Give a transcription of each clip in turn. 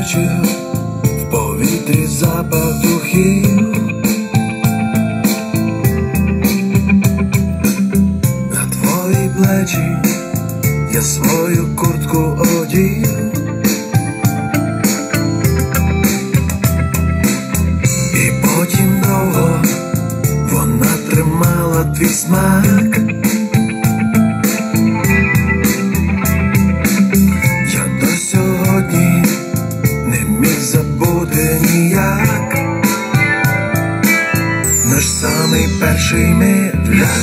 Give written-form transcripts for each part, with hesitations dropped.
бачив в повітрі запах духів, на твої плечі я свою куртку одів, і потім довго вона тримала твій смак. Я до сьогодні не міг забути ніяк наш самий перший миляк.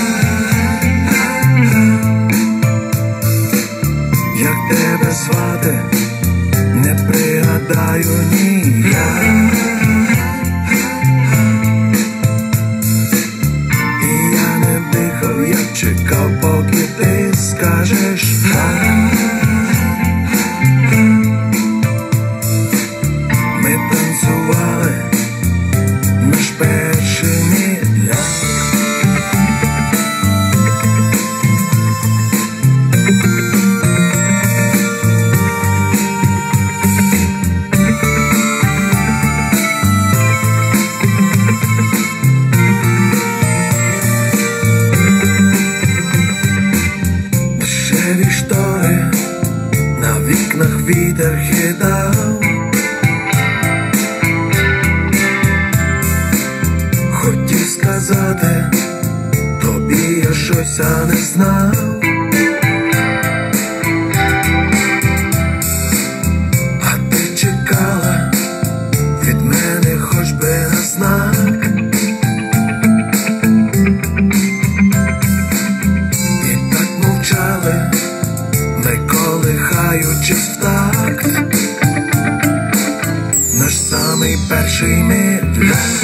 Як тебе звати, не пригадаю ніяк. І я не дихав, я чекав, поки ти скажеш так. Ми танцювали наш перший миляк. Дешеві штори на вікнах вітер хитав, хотів сказати тобі я щось, а не знав. А ти чекала від мене хоч би на знак. І так мовчали, не колихаючись в такт, наш самий перший миляк.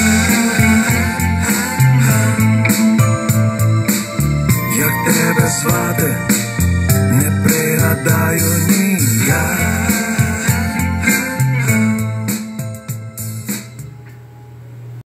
Як тебе звати, не пригадаю ніяк.